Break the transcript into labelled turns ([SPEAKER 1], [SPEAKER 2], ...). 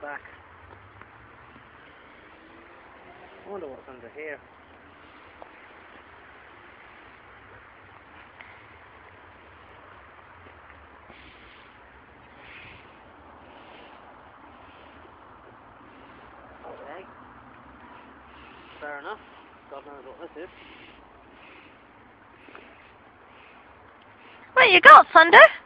[SPEAKER 1] back. I wonder what's under here. Okay. Fair enough. God knows what this is.
[SPEAKER 2] What you got, Thunder?